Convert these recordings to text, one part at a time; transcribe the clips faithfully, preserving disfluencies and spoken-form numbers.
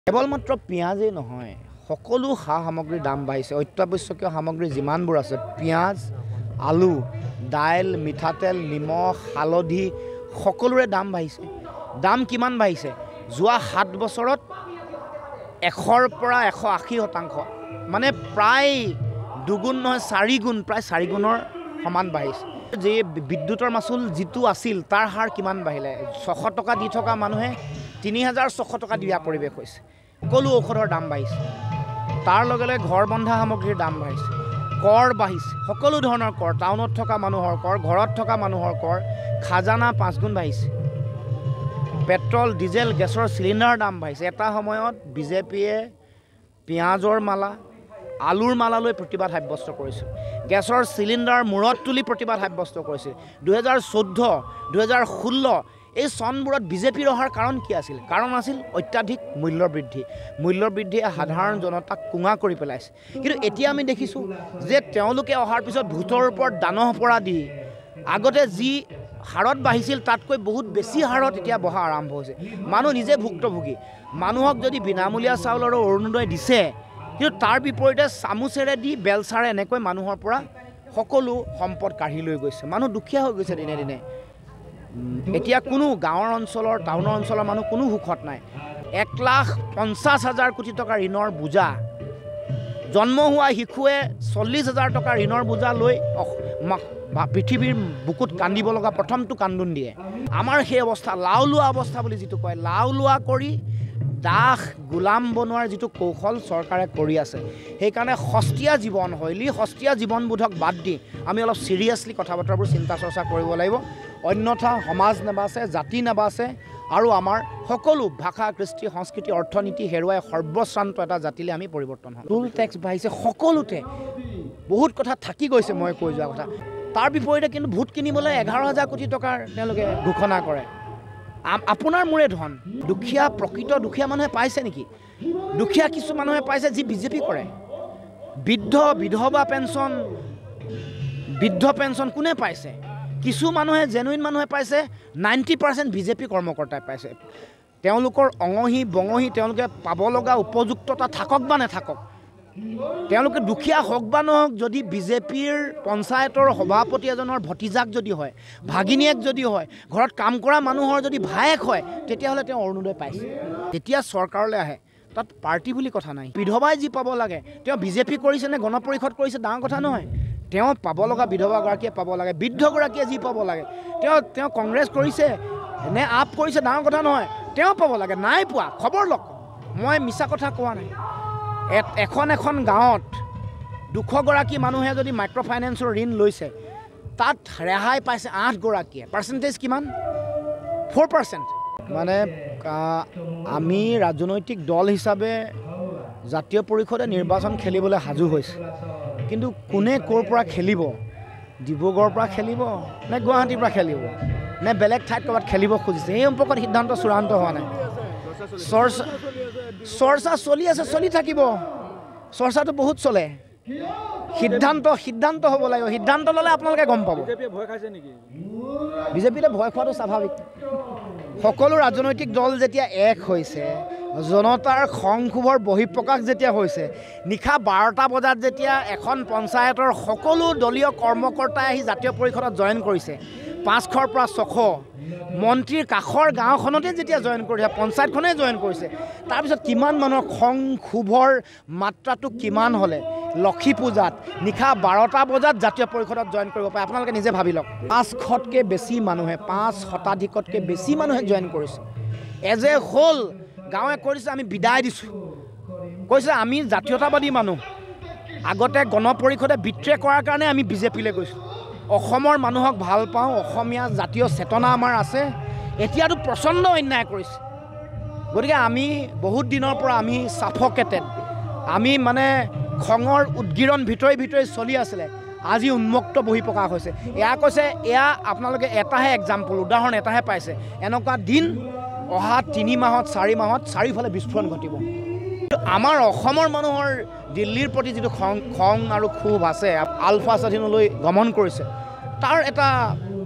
কেৱল মাত্ৰ পিঁয়াজেই নহয়, সকলো সা সামগ্ৰীৰ দাম বাঢ়িছে। অত্যাৱশ্যকীয় সামগ্ৰী যিমানবোৰ আছে, পিঁয়াজ, আলু, দাইল, মিঠাতেল, নিমখ, হালধি, সকলোৰে দাম বাঢ়িছে। দাম কিমান বাঢ়িছে? যোৱা সাত বছৰত এশৰ পৰা এশ আশী শতাংশ, মানে প্ৰায় দুগুণ নহয় চাৰি গুণ, প্ৰায় চাৰি গুণৰ সমান বাঢ়িছে। যে বিদ্যুতৰ মাচুল যিটো আছিল তাৰ হাৰ কিমান বাঢ়িলে? ছশ টকা দি থকা মানুহে তিনি হাজাৰ ছশ টকা দিয়া পৰিৱেশ হৈছে। সকলো ঔষধৰ দাম বাঢ়িছে, তাৰ লগে লগে ঘৰ বন্ধা সামগ্ৰীৰ দাম বাঢ়িছে, কৰ বাঢ়িছে, সকলো ধৰণৰ কৰ, টাউনত থকা মানুহৰ কৰ, ঘৰত থকা মানুহৰ কৰ, খাজানা পাঁচগুণ বাঢ়িছে। পেট্ৰল, ডিজেল, গেছৰ চিলিণ্ডাৰৰ দাম বাঢ়িছে। এটা সময়ত বিজেপিয়ে পিঁয়াজৰ মালা, আলুৰ মালালৈ প্ৰতিবাদ সাব্যস্ত কৰিছিল, গেছৰ চিলিণ্ডাৰ মূৰত তুলি প্ৰতিবাদ সাব্যস্ত কৰিছিল। দুহেজাৰ চৈধ্য দুহেজাৰ ষোল্ল এই চনবোৰত বিজেপিৰ অহাৰ কাৰণ কি আছিল? কাৰণ আছিল অত্যাধিক মূল্য বৃদ্ধি। মূল্য বৃদ্ধিয়ে সাধাৰণ জনতাক কুঙা কৰি পেলাইছে। কিন্তু এতিয়া আমি দেখিছোঁ যে তেওঁলোকে অহাৰ পিছত ভোটৰ ওপৰত দানহ পৰা দি আগতে যি হাৰত বাঢ়িছিল তাতকৈ বহুত বেছি হাৰত এতিয়া বঢ়া আৰম্ভ হৈছে। মানুহ নিজে ভুক্তভোগী। মানুহক যদি বিনামূলীয়া চাউল আৰু অৰুণোদয় দিছে, কিন্তু তাৰ বিপৰীতে চামুচেৰে দি বেলচাৰে এনেকৈ মানুহৰ পৰা সকলো সম্পদ কাঢ়ি লৈ গৈছে। মানুহ দুখীয়া হৈ গৈছে দিনে দিনে। এতিয়া কোনো গাঁৱৰ অঞ্চলৰ, টাউনৰ অঞ্চলৰ মানুহ কোনো সুখত নাই। এক লাখ পঞ্চাছ হাজাৰ কোটি টকা ঋণৰ বোজা, জন্ম হোৱা শিশুৱে চল্লিছ হাজাৰ টকা ঋণৰ বোজা লৈ পৃথিৱীৰ বুকুত কান্দিব লগা প্ৰথমটো কান্দোন দিয়ে। আমাৰ সেই অৱস্থা, লাও লোৱা অৱস্থা বুলি যিটো কয়, লাও লোৱা কৰি দাস গোলাম বনোৱাৰ যিটো কৌশল চৰকাৰে কৰি আছে, সেইকাৰণে সস্তীয়া জীৱনশৈলী, সস্তীয়া জীৱনবোধক বাদ দি আমি অলপ চিৰিয়াছলি কথা বতৰাবোৰ চিন্তা চৰ্চা কৰিব লাগিব। অন্যথা সমাজ নাবাচে, জাতি নাবাচে, আৰু আমাৰ সকলো ভাষা, কৃষ্টি, সংস্কৃতি, অৰ্থনীতি হেৰুৱাই সৰ্বশ্ৰান্ত এটা জাতিলৈ আমি পৰিৱৰ্তন হ'ম। টুল টেক্স বাঢ়িছে সকলোতে, বহুত কথা থাকি গৈছে মই কৈ যোৱা কথা। তাৰ বিপৰীতে কিন্তু ভোট কিনিবলৈ এঘাৰ হাজাৰ কোটি টকাৰ তেওঁলোকে ঘোষণা কৰে। আপোনাৰ মোৰে ধন। দুখীয়া, প্ৰকৃত দুখীয়া মানুহে পাইছে নেকি? দুখীয়া কিছু মানুহে পাইছে যি বিজেপি কৰে। বৃদ্ধ বিধৱা পেঞ্চন, বৃদ্ধ পেঞ্চন কোনে পাইছে? কিছু মানুহে, জেনুইন মানুহে পাইছে। নাইণ্টি পাৰ্চেণ্ট বিজেপি কৰ্মকৰ্তাই পাইছে। তেওঁলোকৰ অঙহী বঙহী তেওঁলোকে পাব লগা উপযুক্ততা থাকক বা নাথাকক, তেওঁলোকে দুখীয়া হওক বা নহওক, যদি বিজেপিৰ পঞ্চায়তৰ সভাপতি এজনৰ ভতিজাক যদি হয়, ভাগিনীয়েক যদি হয়, ঘৰত কাম কৰা মানুহৰ যদি ভায়েক হয়, তেতিয়াহ'লে তেওঁ অৰুণোদয় পাইছে। যেতিয়া চৰকাৰলৈ আহে তাত পাৰ্টি বুলি কথা নাই। বিধৱাই যি পাব লাগে, তেওঁ বিজেপি কৰিছে নে গণ পৰিষদ কৰিছে ডাঙৰ কথা নহয়। তেওঁ পাব লগা বিধৱাগৰাকীয়ে পাব লাগে, বৃদ্ধগৰাকীয়ে যি পাব লাগে, তেওঁ তেওঁ কংগ্ৰেছ কৰিছে নে আপ কৰিছে ডাঙৰ কথা নহয়, তেওঁ পাব লাগে। নাই পোৱা, খবৰ লওক। মই মিছা কথা কোৱা নাই। এখন এখন গাঁৱত দুশগৰাকী মানুহে যদি মাইক্ৰ' ফাইনেন্সৰ ঋণ লৈছে, তাত ৰেহাই পাইছে আঠগৰাকীয়ে। পাৰ্চেণ্টেজ কিমান? Four percent. মানে আমি ৰাজনৈতিক দল হিচাপে জাতীয় পৰিষদে নিৰ্বাচন খেলিবলৈ সাজু হৈছে, কিন্তু কোনে ক'ৰ পৰা খেলিব? ডিব্ৰুগড়ৰ পৰা খেলিব নে গুৱাহাটীৰ পৰা খেলিব নে বেলেগ ঠাইত ক'ৰবাত খেলিব খুজিছে, সেই সম্পৰ্কত সিদ্ধান্ত চূড়ান্ত হোৱা নাই। চৰ্চা চৰ্চা চলি আছে, চলি থাকিব। চৰ্চাটো বহুত চলে। সিদ্ধান্ত সিদ্ধান্ত হ'ব লাগিব। সিদ্ধান্ত ল'লে আপোনালোকে গম পাব। ভয় খাইছে নেকি? বিজেপিতে ভয় খোৱাটো স্বাভাৱিক। সকলো ৰাজনৈতিক দল যেতিয়া এক হৈছে, জনতাৰ খং ক্ষোভৰ বহিঃপ্ৰকাশ যেতিয়া হৈছে, নিশা বাৰটা বজাত যেতিয়া এখন পঞ্চায়তৰ সকলো দলীয় কৰ্মকৰ্তাই আহি জাতীয় পৰিষদত জইন কৰিছে, পাঁচশৰ পৰা ছশ, মন্ত্ৰীৰ কাষৰ গাঁওখনতে যেতিয়া জইন কৰিছে, পঞ্চায়তখনেই জইন কৰিছে, তাৰপিছত কিমান মানুহৰ খং ক্ষোভৰ মাত্ৰাটো কিমান হ'লে লক্ষী পূজাত নিশা বাৰটা বজাত জাতীয় পৰিষদত জইন কৰিব পাৰে, আপোনালোকে নিজে ভাবি লওক। পাঁচশতকৈ বেছি মানুহে, পাঁচ শতাধিকতকৈ বেছি মানুহে জইন কৰিছে। এজ এ হোল গাঁৱে কৰিছে আমি বিদায় দিছোঁ, কৈছে আমি জাতীয়তাবাদী মানুহ। আগতে গণ পৰিষদে বিত্ৰে কৰাৰ কাৰণে আমি বিজেপিলৈ গৈছোঁ। অসমৰ মানুহক ভাল পাওঁ, অসমীয়া জাতীয় চেতনা আমাৰ আছে। এতিয়াতো প্ৰচণ্ড অন্যায় কৰিছে। গতিকে আমি বহুত দিনৰ পৰা আমি ছাফকেটেড, আমি মানে খঙৰ উদগিৰণ ভিতৰি ভিতৰি চলি আছিলে, আজি উন্মুক্ত বহিঃপ্ৰকাশ হৈছে। এয়া কৈছে, এয়া আপোনালোকে এটাহে এক্সাম্পল, উদাহৰণ এটাহে পাইছে। এনেকুৱা দিন অহা তিনি মাহত চাৰি মাহত চাৰিওফালে বিস্ফোৰণ ঘটিব। আমাৰ অসমৰ মানুহৰ দিল্লীৰ প্ৰতি যিটো খং খং আৰু ক্ষোভ আছে, আলফা স্বাধীনলৈ গমন কৰিছে, তাৰ এটা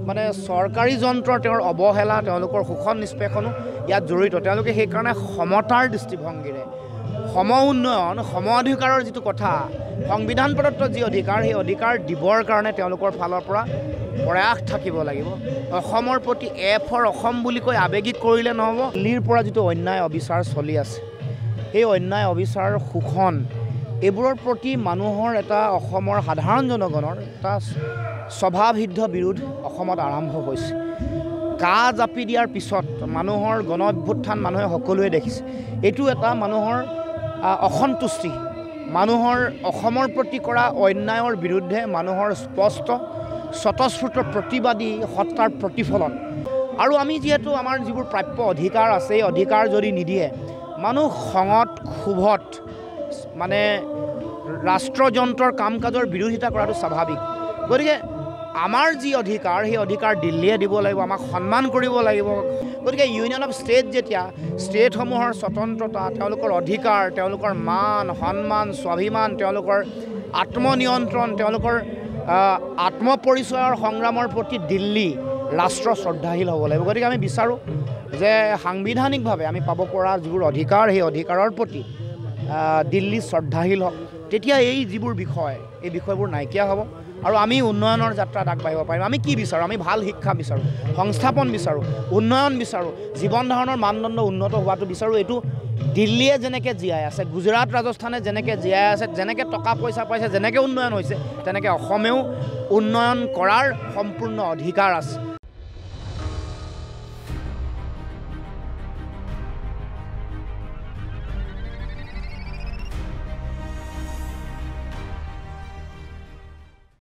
মানে চৰকাৰী যন্ত্ৰৰ তেওঁৰ অৱহেলা তেওঁলোকৰ শোষণ নিষ্পেষণো ইয়াত জড়িত তেওঁলোকে সেইকাৰণে সমতাৰ দৃষ্টিভংগীৰে সম উন্নয়ন সম অধিকাৰৰ যিটো কথা সংবিধান প্ৰদত্ত যি অধিকাৰ সেই অধিকাৰ দিবৰ কাৰণে তেওঁলোকৰ ফালৰ পৰা প্ৰয়াস থাকিব লাগিব অসমৰ প্ৰতি এফৰ অসম বুলি কৈ আৱেগিক কৰিলে নহ'ব দিল্লীৰ পৰা যিটো অন্যায় অবিচাৰ চলি আছে সেই অন্যায় অবিচাৰ শোষণ এইবোৰৰ প্ৰতি মানুহৰ এটা অসমৰ সাধাৰণ জনগণৰ এটা স্বভাৱসিদ্ধ বিৰোধ অসমত আৰম্ভ হৈছে কা জাপি দিয়াৰ পিছত মানুহৰ গণ অভ্যুত্থান মানুহে সকলোৱে দেখিছে এইটো এটা মানুহৰ অসন্তুষ্টি মানুহৰ অসমৰ প্ৰতি কৰা অন্যায়ৰ বিৰুদ্ধে মানুহৰ স্পষ্ট স্বতঃস্ফূৰ্ত প্ৰতিবাদী সত্তাৰ প্ৰতিফলন আৰু আমি যিহেতু আমাৰ যিবোৰ প্ৰাপ্য অধিকাৰ আছে এই অধিকাৰ যদি নিদিয়ে মানুহ খঙত ক্ষোভত মানে ৰাষ্ট্ৰযন্ত্ৰৰ কাম কাজৰ বিৰোধিতা কৰাটো স্বাভাৱিক গতিকে আমাৰ যি অধিকাৰ সেই অধিকাৰ দিল্লীয়ে দিব লাগিব আমাক সন্মান কৰিব লাগিব গতিকে ইউনিয়ন অফ ষ্টেট যেতিয়া ষ্টেটসমূহৰ স্বতন্ত্ৰতা তেওঁলোকৰ অধিকাৰ তেওঁলোকৰ মান সন্মান স্বাভিমান তেওঁলোকৰ আত্মনিয়ন্ত্ৰণ তেওঁলোকৰ আত্মপৰিচয়ৰ সংগ্ৰামৰ প্ৰতি দিল্লী ৰাষ্ট্ৰ শ্ৰদ্ধাশীল হ'ব লাগিব গতিকে আমি বিচাৰোঁ যে সাংবিধানিকভাৱে আমি পাব পৰা যিবোৰ অধিকাৰ সেই অধিকাৰৰ প্ৰতি দিল্লী শ্ৰদ্ধাশীল হওক তেতিয়া এই যিবোৰ বিষয় এই বিষয়বোৰ নাইকিয়া হ'ব আৰু আমি উন্নয়নৰ যাত্ৰাত আগবাঢ়িব পাৰিম আমি কি বিচাৰোঁ আমি ভাল শিক্ষা বিচাৰোঁ সংস্থাপন বিচাৰোঁ উন্নয়ন বিচাৰোঁ জীৱন ধাৰণৰ মানদণ্ড উন্নত হোৱাটো বিচাৰোঁ এইটো দিল্লীয়ে যেনেকৈ জীয়াই আছে গুজৰাট ৰাজস্থানে যেনেকৈ জীয়াই আছে যেনেকৈ টকা পইচা পাইছে যেনেকৈ উন্নয়ন হৈছে তেনেকৈ অসমেও উন্নয়ন কৰাৰ সম্পূৰ্ণ অধিকাৰ আছে